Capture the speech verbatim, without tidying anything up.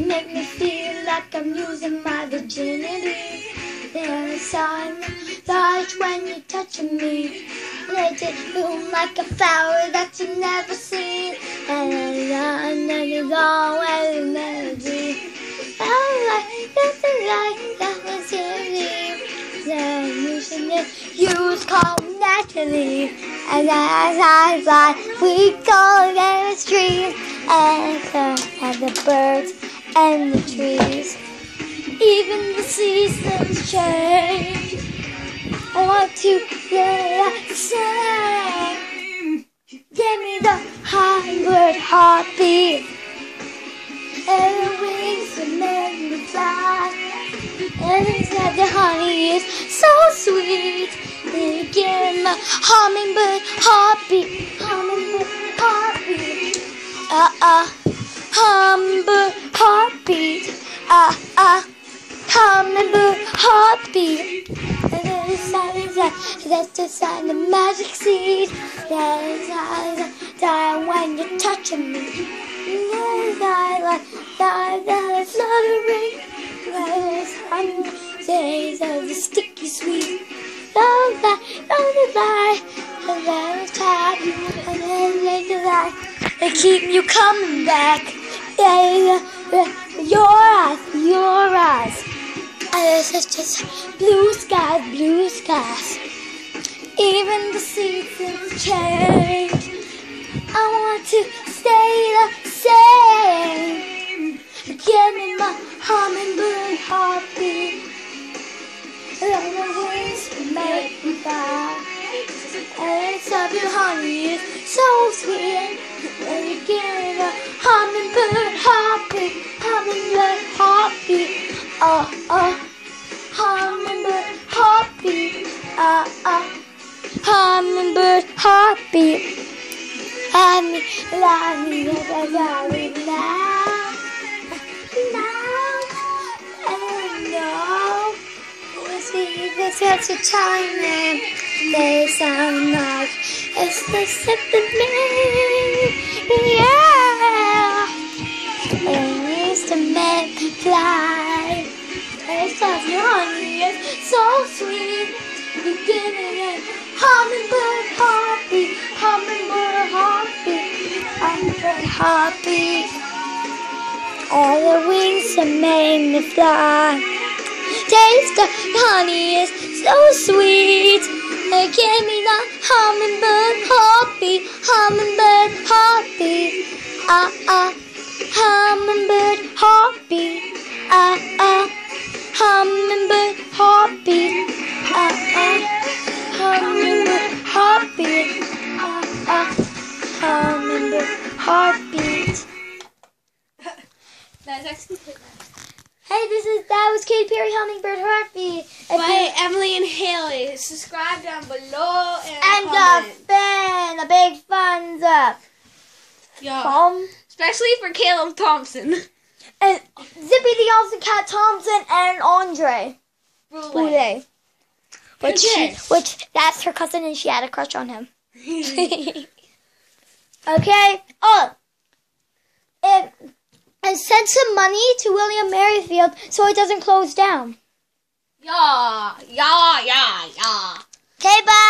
make me feel like I'm losing my virginity. There's a touch when you're touching me. Let it bloom like a flower that you've never seen. And then it's always a melody. I like nothing like that was in then you should just use call Natalie. And as I fly, we go down the street and look at the birds and the trees. Even the seasons change. I want to hear that sing. Give me the hummingbird heartbeat and the wings that make me fly. And inside the honey is so sweet. Give me the hummingbird heartbeat, hummingbird heartbeat. Ah ah, hummingbird heartbeat. Ah ah, hummingbird heartbeat. And then inside, inside, that's the sign of magic seed. That is time when you're touching me. I like that, that fluttering. Days of the sticky sweet. Love that, love the light, and then it's time, and then later that they keep you coming back. Yeah, yeah, yeah. Your eyes, your eyes. And it's just blue skies, blue skies. Even the seasons change. I want to stay the same. Give me my hummingbird heartbeat. Let the wings make me fly. And it's of your honey is so sweet. And you give me the hummingbird heartbeat, hummingbird heartbeat. Oh, oh, hummingbird heartbeat. Ah, uh, ah, uh, hummingbird heartbeat. Let me, let me, let me now. There's such a time and there's so much. It's the simple me, yeah. It used to make me fly. It's such a honey, it's so sweet. You give it a hummingbird heartbeat, hummingbird heartbeat, hummingbird heartbeat. All the wings that made me fly. Taste the honey is so sweet. Give me the hummingbird heartbeat, hummingbird heartbeat. Ah ah, hummingbird heartbeat. Ah ah, hummingbird heartbeat. Ah ah, hummingbird heartbeat. Ah ah, hummingbird heartbeat. That's actually good. Hey, this is that was Katy Perry Hummingbird Heartbeat. By Emily and Haley. Subscribe down below and, and comment. a fan, a big thumbs up. Yeah. Um, Especially for Caleb Thompson. And Zippy the Awesome Cat Thompson and Andre Boulay. Which, she, which that's her cousin and she had a crush on him. Okay. Oh. If. And send some money to William Merrifield so it doesn't close down. Yeah, yeah, yeah, yeah. Okay, bye.